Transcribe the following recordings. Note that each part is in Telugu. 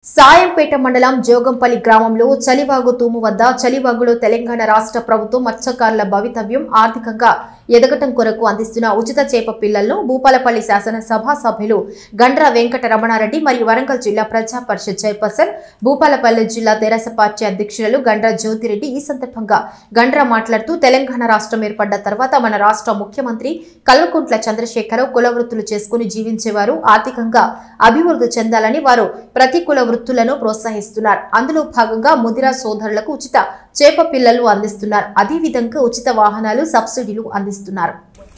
సాయంపేట మండలం జోగంపల్లి గ్రామంలో చలివాగు తూము వద్ద చలివాగులో తెలంగాణ రాష్ట్ర ప్రభుత్వం మత్స్యకారుల భవితవ్యం ఆర్థికంగా ఎదగటం కొరకు అందిస్తున్న ఉచిత చేప పిల్లలను భూపాలపల్లి శాసనసభ సభ్యులు గండ్ర వెంకట రమణారెడ్డి మరియు వరంగల్ జిల్లా ప్రజా పరిషత్ చైర్పర్సన్ భూపాలపల్లి జిల్లా తెరాస పార్టీ అధ్యక్షులు గండ్ర జ్యోతిరెడ్డి ఈ సందర్భంగా గండ్ర మాట్లాడుతూ తెలంగాణ రాష్ట్రం ఏర్పడ్డ తర్వాత మన రాష్ట్ర ముఖ్యమంత్రి కల్వకుంట్ల చంద్రశేఖరరావు కుల వృత్తులు చేసుకుని జీవించేవారు ఆర్థికంగా అభివృద్ధి చెందాలని వారు ప్రతి కుల వృత్తులను ప్రోత్సహిస్తున్నారు. అందులో భాగంగా ముదిరా సోదరులకు ఉచిత చేప పిల్లలు అందిస్తున్నారు. అదేవిధంగా ఉచిత వాహనాలు సబ్సిడీలు అందిస్తున్నారు.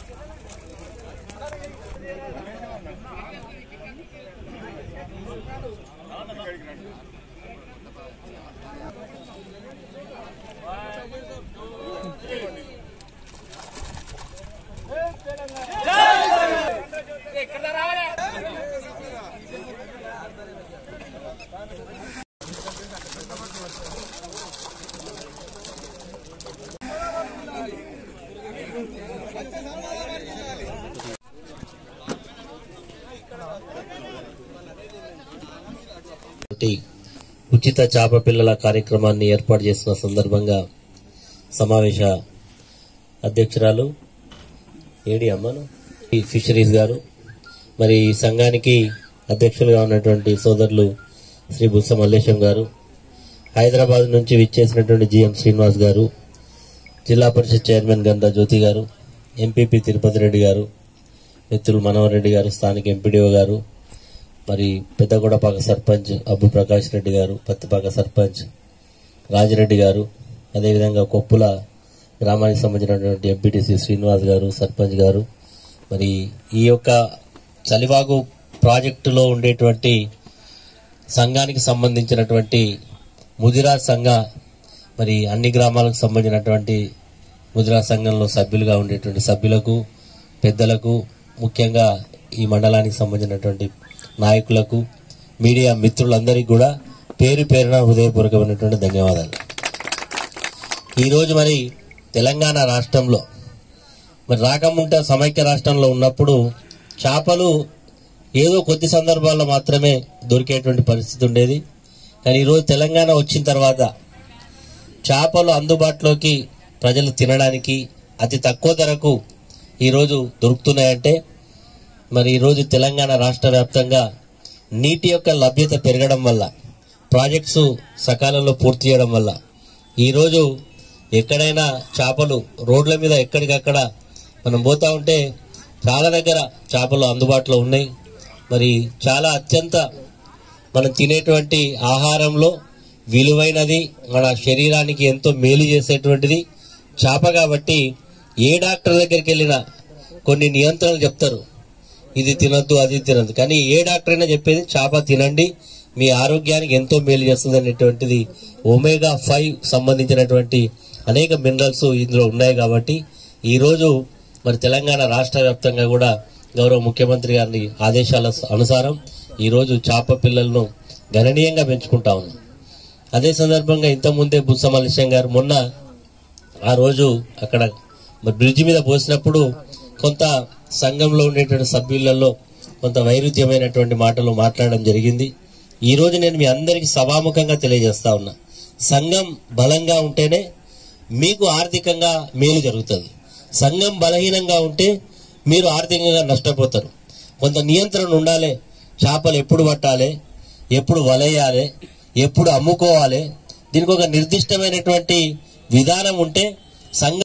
ఉచిత చేప పిల్లల కార్యక్రమాన్ని ఏర్పాటు చేసిన సందర్భంగా సమావేశ అధ్యక్షురాలు ఏడి అమ్మను ఫిషరీస్ గారు, మరి ఈ సంఘానికి అధ్యక్షులుగా ఉన్నటువంటి సోదరులు శ్రీ బుస్స మల్లేశం గారు, హైదరాబాద్ నుంచి విచ్చేసినటువంటి జిఎం శ్రీనివాస్ గారు, జిల్లా పరిషత్ చైర్మన్ గండ్ర జ్యోతి గారు, ఎంపీపీ తిరుపతి రెడ్డి గారు, మిత్రులు మనోహర్ రెడ్డి గారు, స్థానిక ఎంపీడీఓ గారు, మరి పెద్దగూడపాక సర్పంచ్ అబ్బు ప్రకాష్ రెడ్డి గారు, పత్తిపాక సర్పంచ్ రాజిరెడ్డి గారు, అదేవిధంగా కొప్పుల గ్రామానికి సంబంధించినటువంటి ఎంపీటీసీ శ్రీనివాస్ గారు, సర్పంచ్ గారు, మరి ఈ యొక్క చలివాగు ప్రాజెక్టులో ఉండేటువంటి సంఘానికి సంబంధించినటువంటి ముదిరా సంఘ మరి అన్ని గ్రామాలకు సంబంధించినటువంటి ముదిరా సంఘంలో సభ్యులుగా ఉండేటువంటి సభ్యులకు, పెద్దలకు, ముఖ్యంగా ఈ మండలానికి సంబంధించినటువంటి నాయకులకు, మీడియా మిత్రులందరికీ కూడా పేరు పేరున హృదయపూర్వకమైనటువంటి ధన్యవాదాలు. ఈరోజు మరి తెలంగాణ రాష్ట్రంలో మరి రాకముంటే సమైక్య రాష్ట్రంలో ఉన్నప్పుడు చేపలు ఏదో కొద్ది సందర్భాల్లో మాత్రమే దొరికేటువంటి పరిస్థితి ఉండేది. కానీ ఈరోజు తెలంగాణ వచ్చిన తర్వాత చేపలు అందుబాటులోకి ప్రజలు తినడానికి అతి తక్కువ ధరకు ఈరోజు దొరుకుతున్నాయంటే మరి ఈరోజు తెలంగాణ రాష్ట్ర వ్యాప్తంగా నీటి యొక్క లభ్యత పెరగడం వల్ల, ప్రాజెక్ట్స్ సకాలంలో పూర్తి చేయడం వల్ల ఈరోజు ఎక్కడైనా చేపలు రోడ్ల మీద ఎక్కడికక్కడ మనం పోతా ఉంటే చాలా దగ్గర చేపలు అందుబాటులో ఉన్నాయి. మరి చాలా అత్యంత మనం తినేటువంటి ఆహారంలో విలువైనది, మన శరీరానికి ఎంతో మేలు చేసేటువంటిది చేప. కాబట్టి ఏ డాక్టర్ దగ్గరికి వెళ్ళినా కొన్ని నియంత్రణలు చెప్తారు, ఇది తినద్దు, అది తినద్దు. కానీ ఏ డాక్టర్ అయినా చెప్పేది చేప తినండి, మీ ఆరోగ్యానికి ఎంతో మేలు చేస్తుంది అనేటువంటిది. ఒమేగా 5 సంబంధించినటువంటి అనేక మినరల్స్ ఇందులో ఉన్నాయి. కాబట్టి ఈరోజు మరి తెలంగాణ రాష్ట్ర వ్యాప్తంగా కూడా గౌరవ ముఖ్యమంత్రి గారి ఆదేశాల అనుసారం ఈరోజు చేప పిల్లలను గణనీయంగా పెంచుకుంటా ఉన్నాం. అదే సందర్భంగా ఇంతకుముందే బుస్స మల్లేశం గారు మొన్న ఆ రోజు అక్కడ బ్రిడ్జి మీద పోసినప్పుడు కొంత సంఘంలో ఉండేటువంటి సభ్యులలో కొంత వైరుధ్యమైనటువంటి మాటలు మాట్లాడడం జరిగింది. ఈ రోజు నేను మీ అందరికీ సభాముఖంగా తెలియజేస్తా ఉన్నా, సంఘం బలంగా ఉంటేనే మీకు ఆర్థికంగా మేలు జరుగుతుంది. సంఘం బలహీనంగా ఉంటే మీరు ఆర్థికంగా నష్టపోతారు. కొంత నియంత్రణ ఉండాలి. చేపలు ఎప్పుడు పట్టాలి, ఎప్పుడు వలేయాలి, ఎప్పుడు అమ్ముకోవాలి, దీనికి ఒక నిర్దిష్టమైనటువంటి విధానం ఉంటే సంఘం